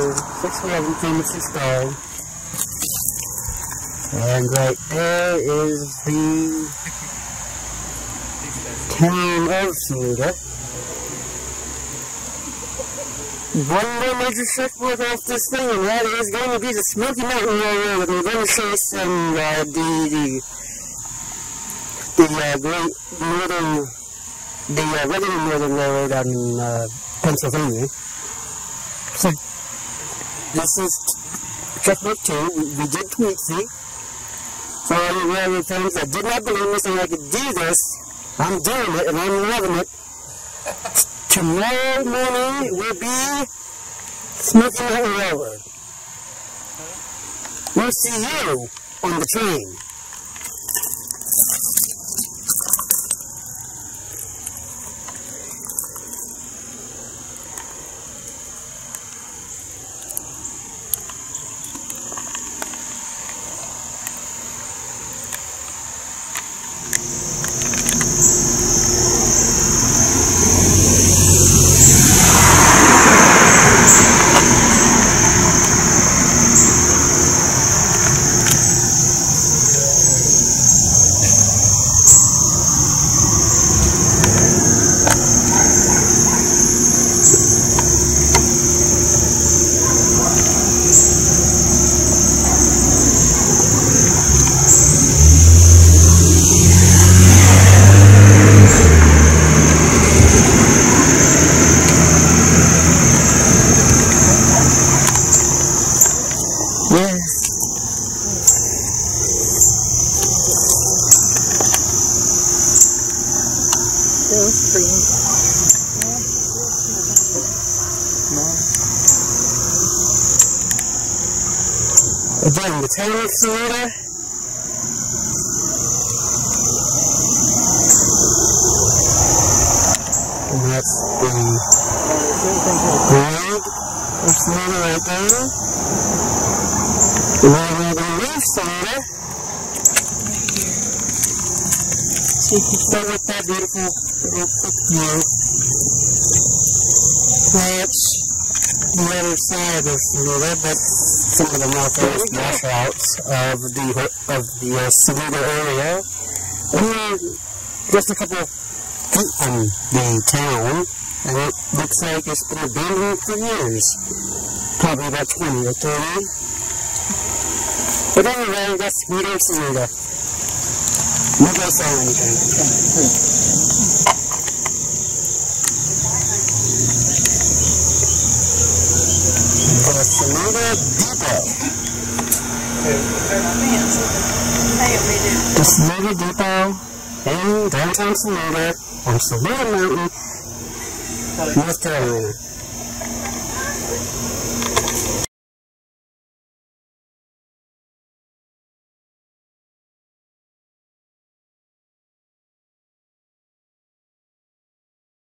611 famous installed. And right there is the town of Saluda. One more major checkpoint off this thing, and that is going to be the Smoky Mountain Railroad. We're going to show some regular northern railroad out in Pennsylvania. So this is checkpoint 2. We did tweet feet. For all you railroad fans that did not believe me saying I could do this, I'm doing it and I'm loving it. Tomorrow morning will be Smoky Mountain Railroad. We'll see you on the train. Again, the town of Saluda. And that's the road of Saluda right there. And then we're going to leave Saluda. So you can start with that beautiful little quick view. That's the other side of Saluda, but some of the northwest washouts of the Saluda area. And we're just a couple feet from the town, and it looks like it's been abandoned for years. Probably about 20 or 30. But anyway, that's Meet of Saluda. No go say anything. The Saluda Depot. The Saluda Depot in downtown Saluda on Saluda Mountain, North Carolina.